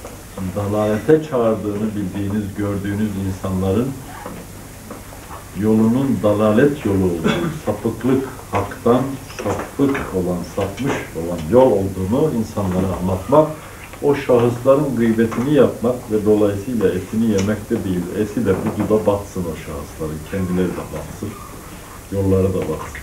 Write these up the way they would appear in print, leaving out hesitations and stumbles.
dalalete çağırdığını bildiğiniz, gördüğünüz insanların yolunun dalalet yolu olduğu, sapıklık, haktan sapık olan, sapmış olan yol olduğunu insanlara anlatmak, o şahısların gıybetini yapmak ve dolayısıyla etini yemek de değil, eti de budu da batsın o şahısların, kendileri de batsın, yolları da batsın.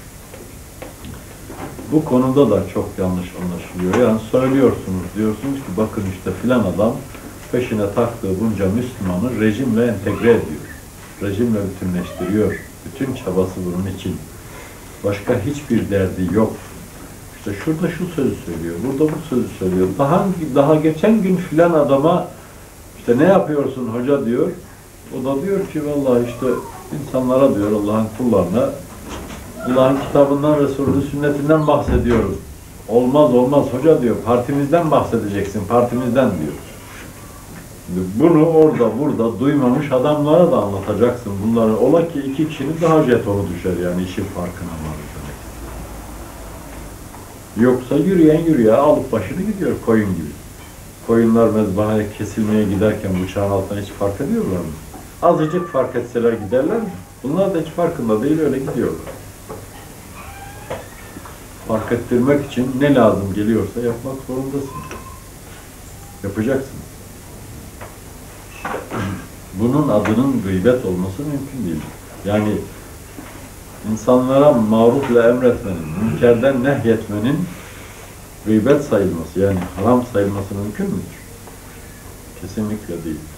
Bu konuda da çok yanlış anlaşılıyor. Yani söylüyorsunuz, diyorsunuz ki bakın işte filan adam peşine taktığı bunca Müslümanı rejimle entegre ediyor. Rejimle bütünleştiriyor. Bütün çabası bunun için. Başka hiçbir derdi yok. İşte şurada şu sözü söylüyor, burada bu sözü söylüyor. Daha geçen gün filan adama işte ne yapıyorsun hoca diyor. O da diyor ki vallahi işte insanlara diyor, Allah'ın kullarına Allah'ın kitabından, Resulü sünnetinden bahsediyoruz. Olmaz olmaz hoca diyor, partimizden bahsedeceksin, partimizden diyor. Bunu orada burada duymamış adamlara da anlatacaksın bunları. Ola ki iki kişinin daha jetonu düşer yani işin farkına varır. Yoksa yürüyen alıp başını gidiyor koyun gibi. Koyunlar mezbahaya kesilmeye giderken bıçağın altına hiç fark ediyorlar mı? Azıcık fark etseler giderler mi? Bunlar da hiç farkında değil, öyle gidiyorlar. Fark ettirmek için ne lazım geliyorsa yapmak zorundasın. Yapacaksın. Bunun adının gıybet olması mümkün değil. Yani insanlara marufla emretmenin, münkerden nehyetmenin gıybet sayılması, yani haram sayılması mümkün müdür? Kesinlikle değil.